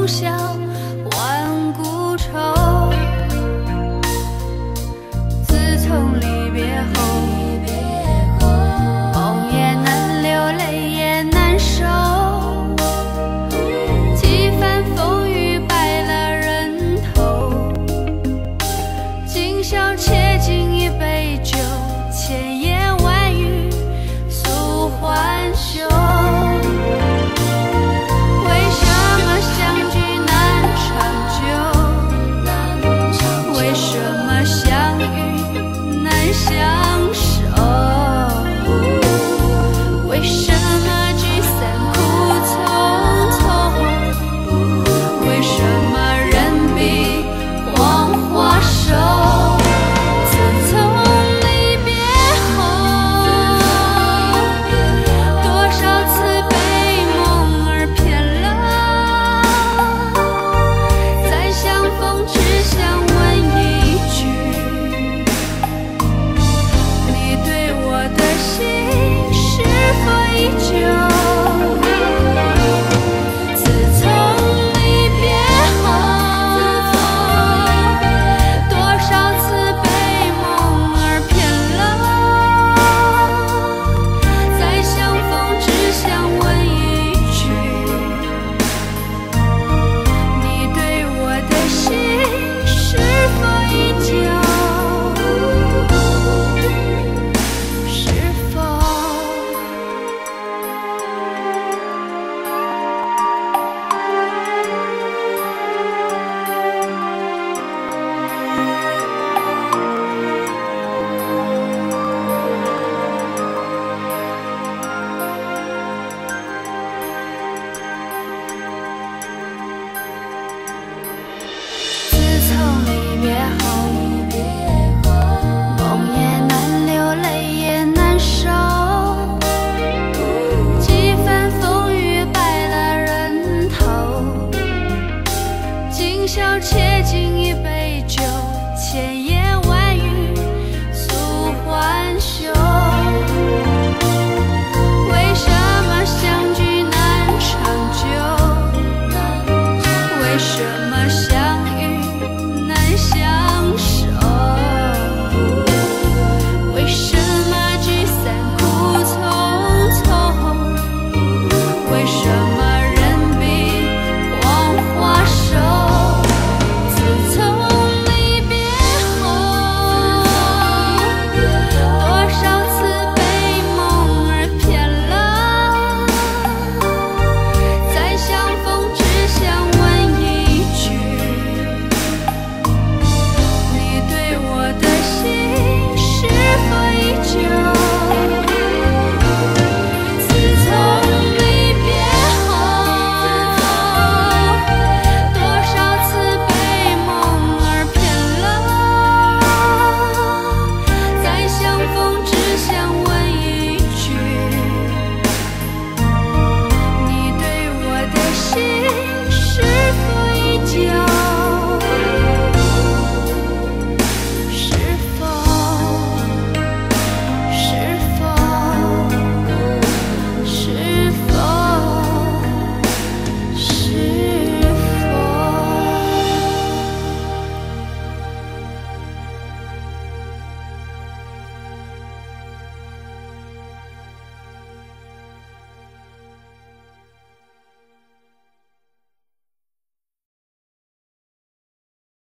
消万古愁。自从离别后，梦也难留，泪也难收。几番风雨败了人头，今宵且敬一杯酒，千言万语诉欢休。相守，为什么聚散苦匆匆？为什么人比黄花瘦？自从离别后，多少次被梦儿骗了，再相逢只想问一句。是否依旧？自从离别后，多少次被梦儿骗了，再相逢只想问一句，你对我的心是否依旧？今宵且敬一杯酒，千